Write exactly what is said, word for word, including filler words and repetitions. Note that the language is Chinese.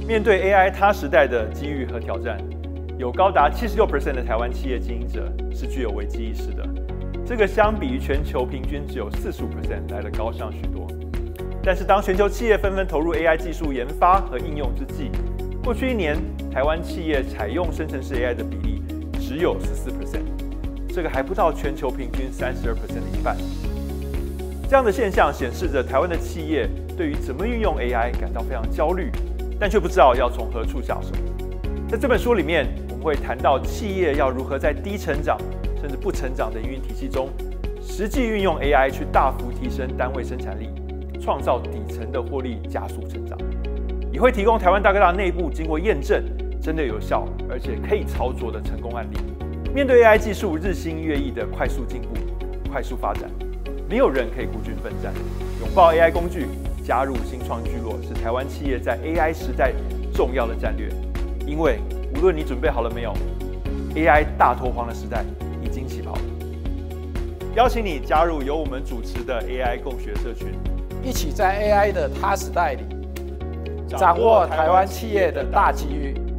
面对 A I 他时代的机遇和挑战，有高达 百分之七十六 的台湾企业经营者是具有危机意识的。这个相比于全球平均只有 百分之四十五 来得高上许多。但是，当全球企业纷纷投入 A I 技术研发和应用之际，过去一年台湾企业采用生成式 A I 的比例只有 百分之十四， 这个还不到全球平均 百分之三十二 的一半。这样的现象显示着台湾的企业对于怎么运用 A I 感到非常焦虑，但却不知道要从何处下手。在这本书里面，我们会谈到企业要如何在低成长甚至不成长的营运体系中，实际运用 A I 去大幅提升单位生产力，创造底层的获利，加速成长。也会提供台湾大哥大内部经过验证、真的有效而且可以操作的成功案例。面对 A I 技术日新月异的快速进步、快速发展，没有人可以孤军奋战。拥抱 A I 工具，加入新创聚落，是台湾企业在 A I 时代重要的战略。因为无论你准备好了没有 ，A I 大拓荒的时代已经起跑了。邀请你加入由我们主持的 A I 共学社群， 一起在 A I 的他时代里，掌握台湾企业的大机遇。